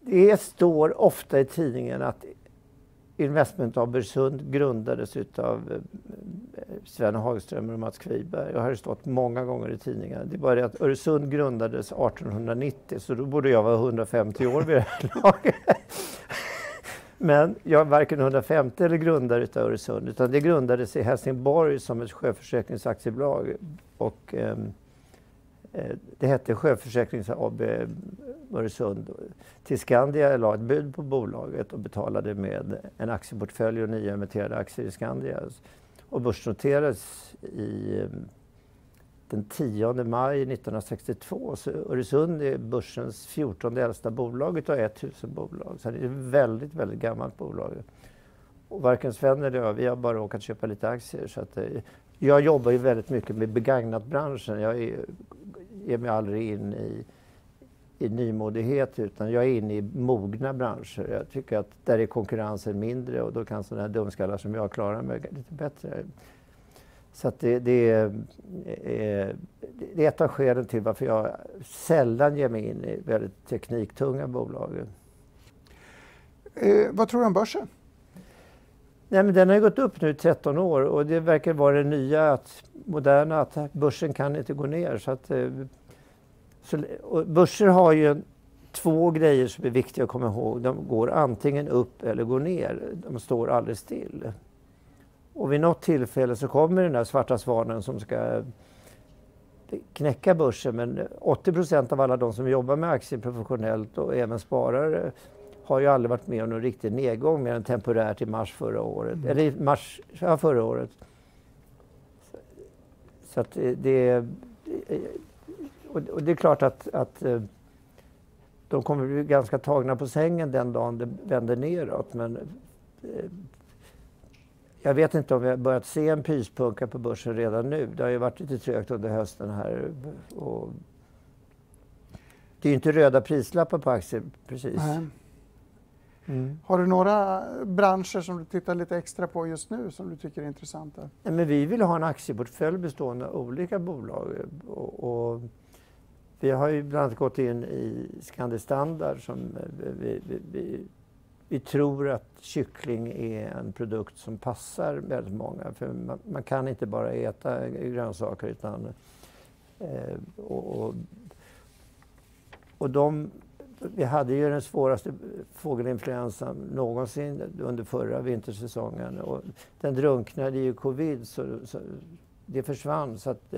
Det står ofta i tidningen att Investment AB Öresund grundades av Sven Hagström och Mats Kviberg. Jag har stått många gånger i tidningen. Det är bara det att Öresund grundades 1890, så då borde jag vara 150 år vid det här laget. Men jag är varken 150 eller grundare av Öresund, utan det grundades i Helsingborg som ett sjöförsäkringsaktiebolag. Och det hette Sjöförsäkrings AB Öresund. Till Skandia la ett bud på bolaget och betalade med en aktieportfölj och 9 emitterade aktier i Skandia. Och börsnoterades den 10 maj 1962. Så Öresund är börsens 14:e äldsta bolag utav 1000 bolag. Så det är ett väldigt, väldigt gammalt bolag. Och varken Sven eller jag, vi har bara råkat köpa lite aktier. Så att, jag jobbar ju väldigt mycket med begagnatbranschen. Jag ger mig aldrig in i nymodighet, utan jag är inne i mogna branscher. Jag tycker att där är konkurrensen mindre och då kan sådana här dumskallar som jag klara mig lite bättre. Så att det är ett av skälen till varför jag sällan ger mig in i väldigt tekniktunga bolag. Vad tror du om börsen? Nej, men den har ju gått upp nu i 13 år och det verkar vara det nya, moderna, att börsen kan inte gå ner. Och börser har ju 2 grejer som är viktiga att komma ihåg. De går antingen upp eller går ner. De står aldrig still. Och vid något tillfälle så kommer den där svarta svanen som ska knäcka börsen. Men 80% av alla de som jobbar med aktier professionellt och även sparare har ju aldrig varit med om någon riktig nedgång mer än temporärt i mars förra året. Eller i mars förra året. Så att och det är klart att de kommer bli ganska tagna på sängen den dagen det vänder neråt. Men jag vet inte om vi har börjat se en pyspunka på börsen redan nu. Det har ju varit lite trögt under hösten här. Och det är ju inte röda prislappar på aktier precis. Har du några branscher som du tittar lite extra på just nu som du tycker är intressanta? Nej, men vi vill ha en aktieportfölj bestående av olika bolag. Och vi har ju bland annat gått in i Scandi Standard som vi tror att kyckling är en produkt som passar väldigt många. För man kan inte bara äta grönsaker utan vi hade ju den svåraste fågelinfluensan någonsin under förra vintersäsongen och den drunknade i covid så det försvann. Så att,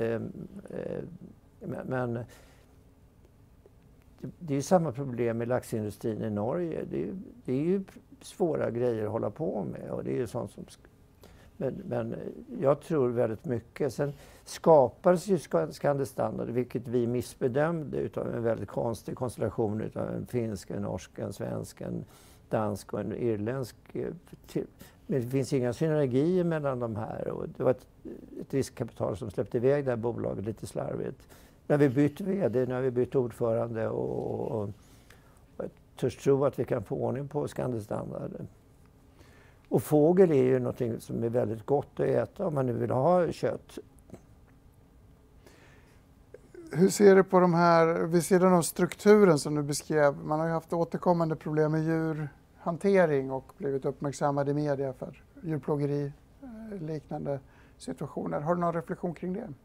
men det är ju samma problem med laxindustrin i Norge. Det är ju svåra grejer att hålla på med och det är ju sånt som... Men jag tror väldigt mycket. Sen skapades ju Scandi Standard, vilket vi missbedömde utav en väldigt konstig konstellation utav en finsk, en norsk, en svensk, en dansk och en irländsk. Men det finns inga synergier mellan de här och det var ett riskkapital som släppte iväg det här bolaget lite slarvigt. När vi bytte vd, när vi bytte ordförande och jag törs tro att vi kan få ordning på Scandi Standard. Och fågel är ju något som är väldigt gott att äta om man nu vill ha kött. Hur ser du på de här, vid sidan av strukturen som du beskrev, man har ju haft återkommande problem med djurhantering och blivit uppmärksammad i media för djurplågeri, liknande situationer. Har du någon reflektion kring det?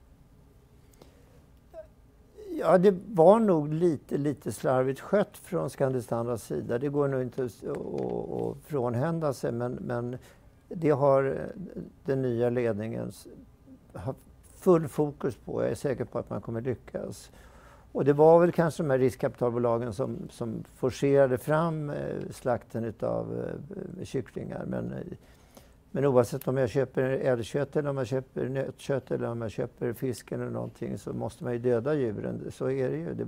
Ja, det var nog lite slarvigt skött från Scandi Standards sida. Det går nog inte att frånhända sig, men det har den nya ledningen haft full fokus på. Jag är säker på att man kommer lyckas. Och det var väl kanske de här riskkapitalbolagen som forcerade fram slakten av kycklingar. Men oavsett om jag köper älgkött eller om jag köper nötkött eller om jag köper fisk eller någonting så måste man ju döda djuren. Så är det ju.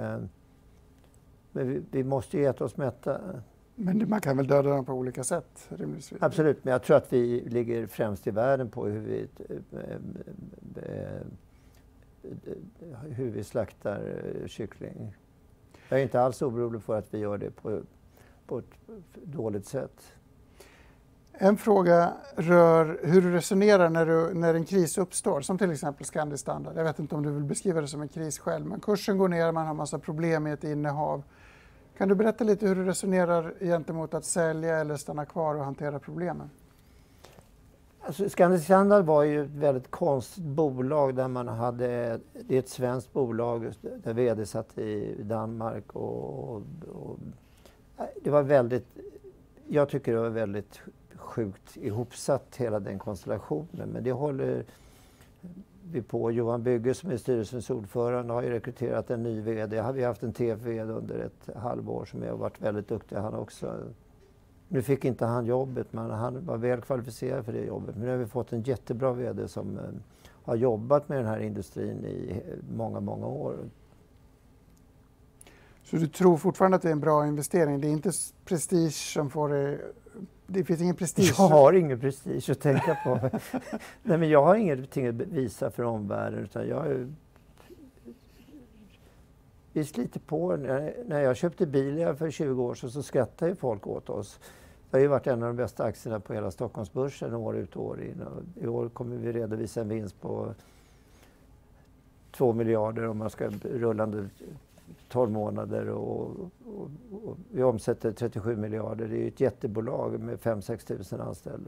Men vi måste ju äta oss mätta. Men man kan väl döda dem på olika sätt? Rimligtvis. Absolut, men jag tror att vi ligger främst i världen på hur vi slaktar kyckling. Jag är inte alls orolig för att vi gör det på ett dåligt sätt. En fråga rör hur du resonerar när en kris uppstår, som till exempel Scandi Standard. Jag vet inte om du vill beskriva det som en kris själv, men kursen går ner, man har massa problem med ett innehav. Kan du berätta lite hur du resonerar gentemot att sälja eller stanna kvar och hantera problemen? Alltså, Scandinavian Standard var ju ett väldigt konstigt bolag där man hade, det är ett svenskt bolag där vd satt i Danmark och det var väldigt, jag tycker det var väldigt sjukt ihopsatt hela den konstellationen, men det håller vi på. Johan Bygge som är styrelsens ordförande har ju rekryterat en ny vd. Har vi haft en TF-vd under ett halvår som har varit väldigt duktig han också. Nu fick inte han jobbet, men han var väl kvalificerad för det jobbet. Men nu har vi fått en jättebra vd som har jobbat med den här industrin i många, många år. Så du tror fortfarande att det är en bra investering? Det är inte prestige som får det... Det finns ingen prestige? Jag har ingen prestige att tänka på. Nej, men jag har ingenting att visa för omvärlden, utan vi sliter på. När jag köpte bil för 20 år sedan så skrattade ju folk åt oss. Det har ju varit en av de bästa aktierna på hela Stockholmsbörsen år ut och år in. Och i år kommer vi redovisa en vinst på 2 miljarder om man ska rullande 12 månader och vi omsätter 37 miljarder. Det är ju ett jättebolag med 5-6 tusen anställda.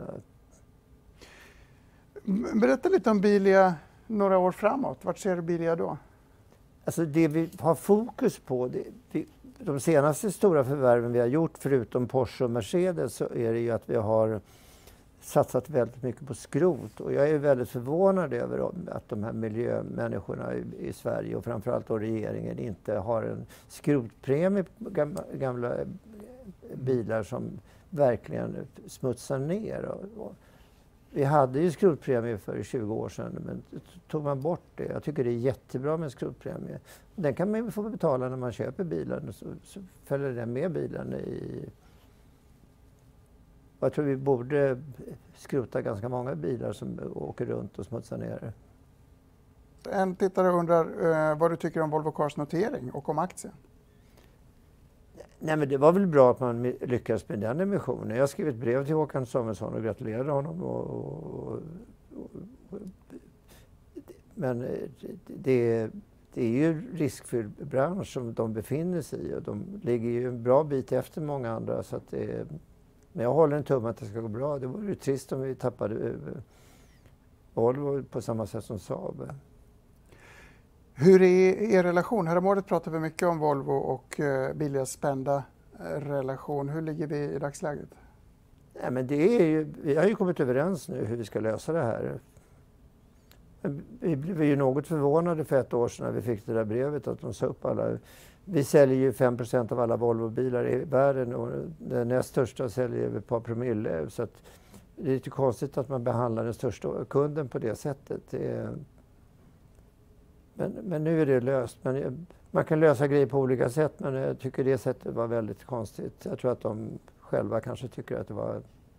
Berätta lite om Bilia några år framåt. Vart ser du Bilia då? Alltså det vi har fokus på, de senaste stora förvärven vi har gjort förutom Porsche och Mercedes, så är det ju att vi har satsat väldigt mycket på skrot. Och jag är väldigt förvånad över att de här miljömänniskorna i Sverige och framförallt då regeringen inte har en skrotpremie på gamla bilar som verkligen smutsar ner. Vi hade ju skrotpremie för 20 år sedan, men tog man bort det. Jag tycker det är jättebra med skrotpremie. Den kan man få betala när man köper bilen, så följer den med bilen i... Jag tror vi borde skrota ganska många bilar som åker runt och smutsar ner. En tittare undrar vad du tycker om Volvo Cars notering och om aktien. Nej, men det var väl bra att man lyckades med den emissionen. Jag skrev ett brev till Håkan Samuelsson och gratulerade honom. Men det är ju riskfylld bransch som de befinner sig i och de ligger ju en bra bit efter många andra. Så att men jag håller en tumme att det ska gå bra. Det vore ju trist om vi tappade Volvo på samma sätt som Saab. Hur är er relation? Häromåret pratade vi mycket om Volvo och Bilias spända relation. Hur ligger vi i dagsläget? Nej, men det är ju, vi har ju kommit överens nu hur vi ska lösa det här. Vi blev ju något förvånade för ett år sedan när vi fick det där brevet att de sa upp alla. Vi säljer ju 5% av alla Volvo-bilar i världen och den näst största säljer vi ett par promille. Så att det är lite konstigt att man behandlar den största kunden på det sättet. Men nu är det löst. Man kan lösa grejer på olika sätt, men jag tycker det sättet var väldigt konstigt. Jag tror att de själva kanske tycker att det var...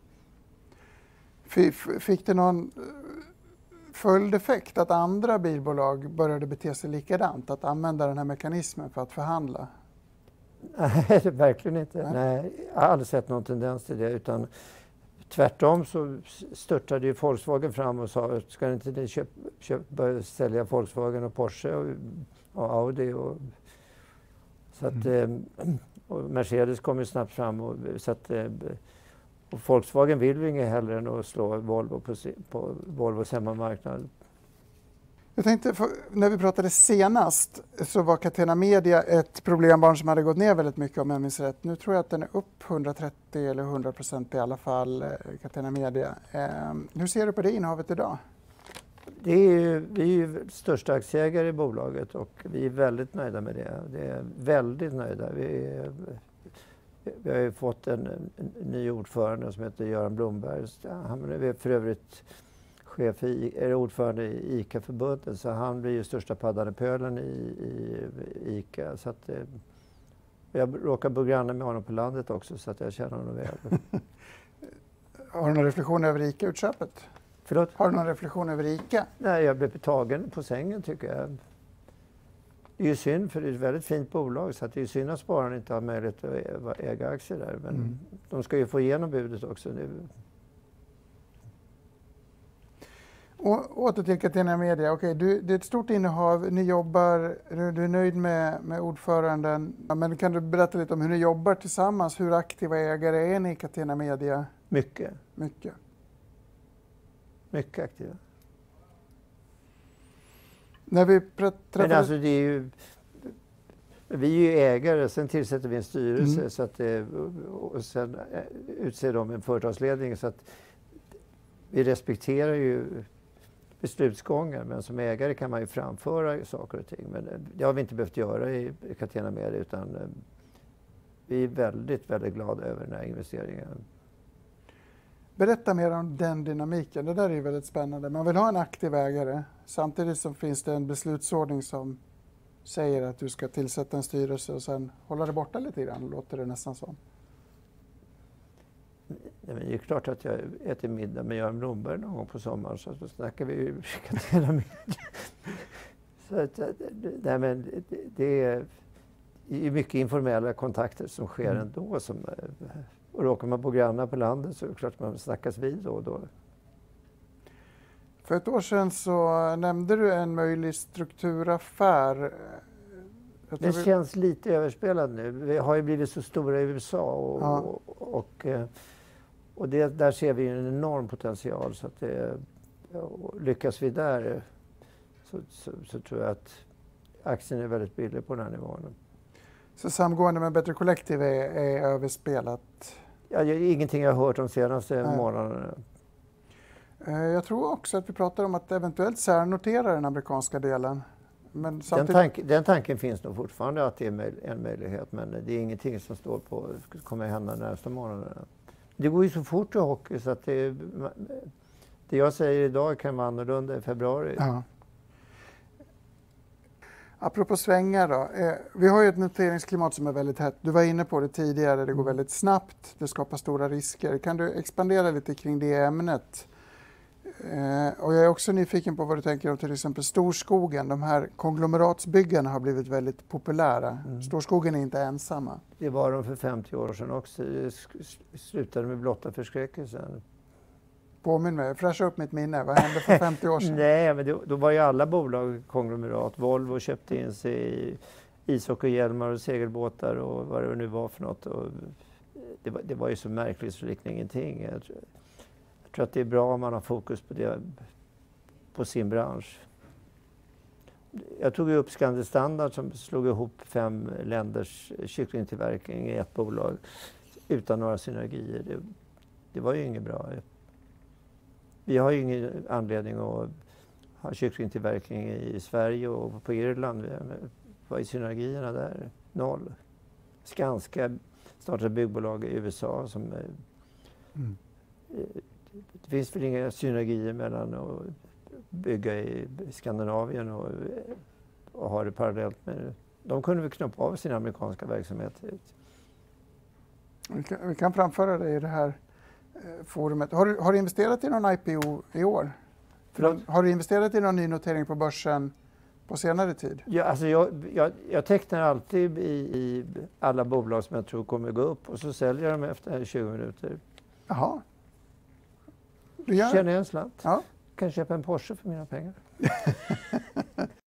Fick det någon följdeffekt att andra bilbolag började bete sig likadant? Att använda den här mekanismen för att förhandla? Nej, verkligen inte. Nej, jag har aldrig sett någon tendens till det. Utan tvärtom så störtade ju Volkswagen fram och sa ska inte ni börja sälja Volkswagen och Porsche och Audi. Så att, och Mercedes kom ju snabbt fram. Och Volkswagen vill ju inget hellre än att slå Volvo på Volvos hemmamarknad. Jag tänkte, när vi pratade senast så var Catena Media ett problembarn som hade gått ner väldigt mycket om jag minns rätt. Nu tror jag att den är upp 130 eller 100% i alla fall, Catena Media. Hur ser du på det innehavet idag? Vi är ju största aktieägare i bolaget och vi är väldigt nöjda med det. Det är väldigt nöjda. Vi har ju fått en ny ordförande som heter Göran Blomberg. Han är för övrigt ordförande i ICA-förbundet, så han blir ju största paddande pölen i ICA. Så att, jag råkar bo granne med honom på landet också, så att jag känner honom väl. Har du någon reflektion över ICA-utköpet? Förlåt? Har du någon reflektion över ICA? Nej, jag blev tagen på sängen tycker jag. Det är ju synd, för det är ett väldigt fint bolag, så att det är synd att spararna inte har möjlighet att äga aktier där. Men de ska ju få igenom budet också nu. Och åter till Catena Media. Okej, det är ett stort innehav, ni jobbar, du är nöjd med ordföranden. Ja, men kan du berätta lite om hur ni jobbar tillsammans? Hur aktiva ägare är ni i Catena Media? Mycket. Mycket. Mycket aktiva. När vi Men alltså det är ju... Vi är ju ägare, sen tillsätter vi en styrelse så att och sen utser de en företagsledning. Så att vi respekterar ju beslutsgångar, men som ägare kan man ju framföra saker och ting. Men det har vi inte behövt göra i Catena Media, utan vi är väldigt, väldigt glada över den här investeringen. Berätta mer om den dynamiken. Det där är ju väldigt spännande. Man vill ha en aktiv ägare. Samtidigt som finns det en beslutsordning som säger att du ska tillsätta en styrelse och sen hålla det borta lite grann, låter det nästan som. Nej, men det är klart att jag äter middag med Göran Blomberg någon gång på sommaren, så då snackar vi ju Catena Media. Så att, det är mycket informella kontakter som sker ändå. Och råkar man på grannar på landet så är det klart att man snackas vid då och då. För ett år sedan så nämnde du en möjlig strukturaffär. Det känns lite överspelat nu. Vi har ju blivit så stora i USA och där ser vi en enorm potential. Så att lyckas vi där så tror jag att aktien är väldigt billig på den här nivån. Så samgående med Better Collective är överspelat? Ja, det är ingenting jag har hört de senaste månaderna. Jag tror också att vi pratar om att eventuellt särnotera den amerikanska delen. Men samtidigt... den tanken finns nog fortfarande, att det är en möjlighet, men det är ingenting som står på kommer hända nästa månaderna. Det går ju så fort i hockey så att det jag säger idag kan vara annorlunda i februari. Ja. Apropå svängar då. Vi har ju ett noteringsklimat som är väldigt hett. Du var inne på det tidigare, det går väldigt snabbt, det skapar stora risker. Kan du expandera lite kring det ämnet? Och jag är också nyfiken på vad du tänker om till exempel Storskogen. De här konglomeratsbyggarna har blivit väldigt populära. Storskogen är inte ensamma. Det var de för 50 år sedan också. Det slutade med blotta förskräckelsen. Påminn mig, fräscha upp mitt minne. Vad hände för 50 år sedan? Nej, men då var ju alla bolag konglomerat. Volvo köpte in sig i ishockeyhjälmar och segelbåtar och vad det nu var för något. Och det var ju så märkligt så liknade ingenting. Jag tror att det är bra om man har fokus på sin bransch. Jag tog ju upp Scandi Standard som slog ihop 5 länders kycklingtillverkning i ett bolag utan några synergier. Det var ju inget bra. Vi har ju ingen anledning att ha kycklingtillverkning i Sverige och på Irland. Vad är synergierna där? 0. Skanska startade byggbolag i USA som... Det finns väl inga synergier mellan att bygga i Skandinavien och ha det parallellt med... De kunde väl knoppa av sin amerikanska verksamhet. Vi kan framföra det i det här forumet. Har du investerat i någon IPO i år? Har du investerat i någon ny notering på börsen på senare tid? Ja, alltså jag tecknar alltid i alla bolag som jag tror kommer gå upp och så säljer jag dem efter 20 minuter. Jaha. Tjänar jag en slant. Ja. Kan köpa en Porsche för mina pengar.